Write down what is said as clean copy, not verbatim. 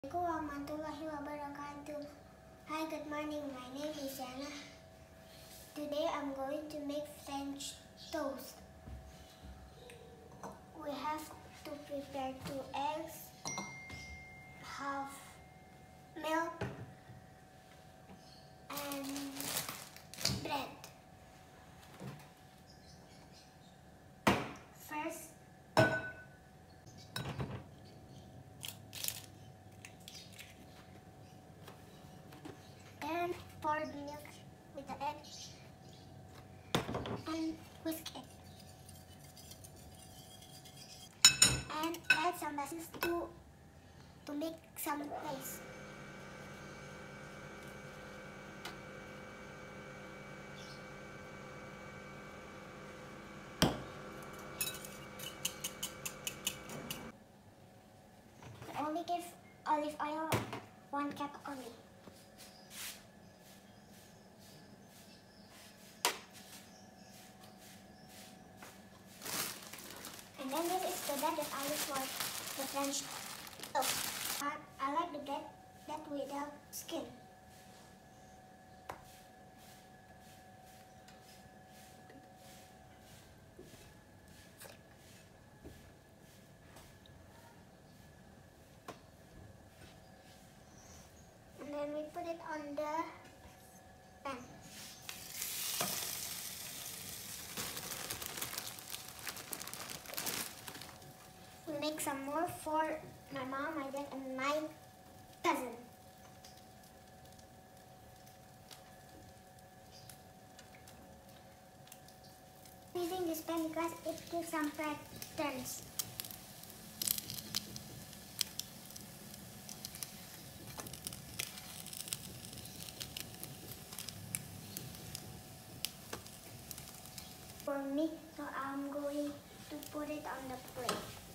Assalamualaikum warahmatullahi wabarakatuh. Hi, good morning. My name is Anna. Today I'm going to make French toast. We have to prepare 2 eggs, half milk, and bread. First, then pour the milk with the egg and whisk it. And add some vessels to make some paste. Only give olive oil 1 cup only. And then this is the bread that I use for the French toast. I like the bread that without skin. And then we put it on the pan. We make some more for my mom, my dad, and my cousin. Using this pan because it gives some patterns. For me, so I'm going to put it on the plate.